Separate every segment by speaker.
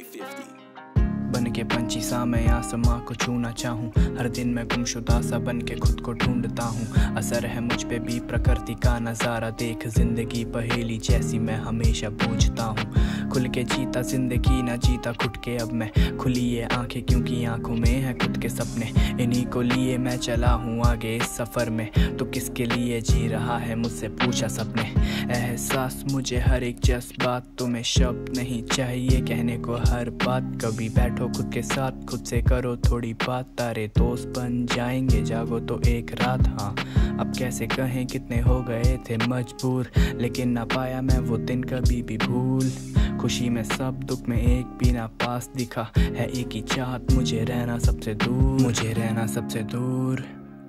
Speaker 1: 50.
Speaker 2: बन के पंछी सा मैं आसमां को छूना चाहूँ। हर दिन मैं गुमशुदा सा बन के खुद को ढूंढता हूँ। असर है मुझ पे भी प्रकृति का नज़ारा देख, जिंदगी पहेली जैसी मैं हमेशा पूछता हूँ। खुल के जीता जिंदगी ना जीता खुद के, अब मैं खुली ये आंखें क्योंकि आंखों में है खुद के सपने। इन्हीं को लिए मैं चला हूँ आगे इस सफ़र में, तो किसके लिए जी रहा है मुझसे पूछा सबने। एहसास मुझे हर एक जज्बात, तुम्हें शब्द नहीं चाहिए कहने को हर बात। कभी बैठो खुद के साथ, खुद से करो थोड़ी बात, तारे दोस्त बन जाएंगे जागो तो एक रात। हाँ अब कैसे कहें कितने हो गए थे मजबूर, लेकिन ना पाया मैं वो दिन कभी भी भूल। खुशी में सब दुख में एक भी ना पास दिखा, है एक ही चाहत मुझे रहना सबसे दूर, मुझे रहना सबसे दूर।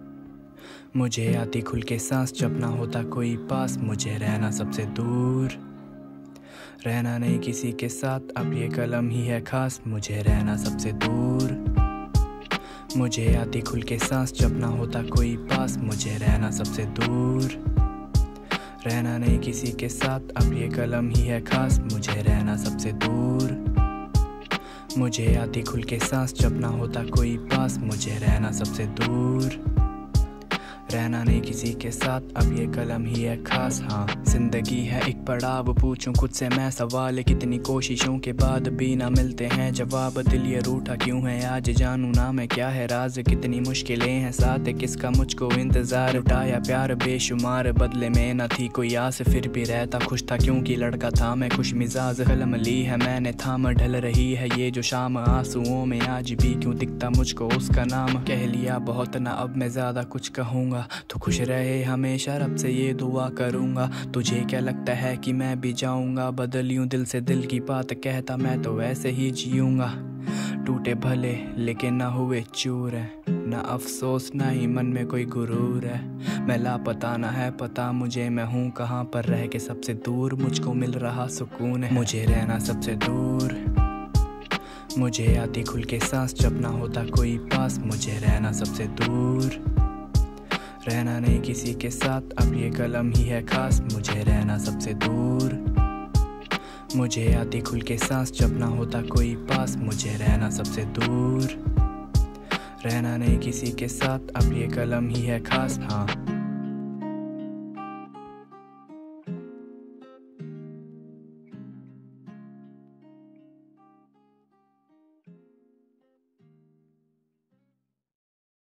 Speaker 2: मुझे आती खुल के सांस जब ना होता कोई पास, मुझे रहना सबसे दूर। रहना नहीं किसी के साथ, अब ये कलम ही है खास, मुझे रहना सबसे दूर। मुझे आती खुल के सांस जब ना होता कोई पास, मुझे रहना सबसे दूर। रहना नहीं किसी के साथ, अब ये कलम ही है खास, मुझे रहना सबसे दूर। मुझे आती खुल के सांस जब ना होता कोई पास, मुझे रहना सबसे दूर। रहना नहीं किसी के साथ, अब ये कलम ही है खास। हाँ जिंदगी है एक पड़ाव, पूछूं खुद से मैं सवाल, कितनी कोशिशों के बाद भी ना मिलते हैं जवाब। दिल ये रूठा क्यों है आज जानूं ना मैं क्या है राज, कितनी मुश्किलें हैं साथ किसका मुझको इंतजार। उठाया प्यार बेशुमार, बदले में ना थी कोई आस, फिर भी रहता खुश था क्योंकि लड़का था मैं खुश मिजाज। कलम ली है मैंने थाम, ढल रही है ये जो शाम, आंसुओं में आज भी क्यों दिखता मुझको उसका नाम। कह लिया बहुत ना अब मैं ज्यादा कुछ कहूँगा, तो खुश रहे हमेशा रब से ये दुआ करूँगा। तुझे क्या लगता है कि मैं भी जाऊँगा, बदलियूँ दिल से दिल की बात कहता मैं तो वैसे ही जीऊँगा। टूटे भले लेकिन ना हुए चूर है, ना अफसोस ना ही मन में कोई गुरूर है। मैं लापता ना है पता मुझे मैं हूँ कहाँ पर, रह के सबसे दूर मुझको मिल रहा सुकून है, मुझे रहना सबसे दूर। मुझे आती खुल के सांस जब ना होता कोई पास, मुझे रहना सबसे दूर। रहना नहीं किसी के साथ, अब ये कलम ही है खास, मुझे रहना सबसे दूर। मुझे आती खुल के सांस जब ना होता कोई पास, मुझे रहना सबसे दूर। रहना नहीं किसी के साथ, अब ये कलम ही है खास। हाँ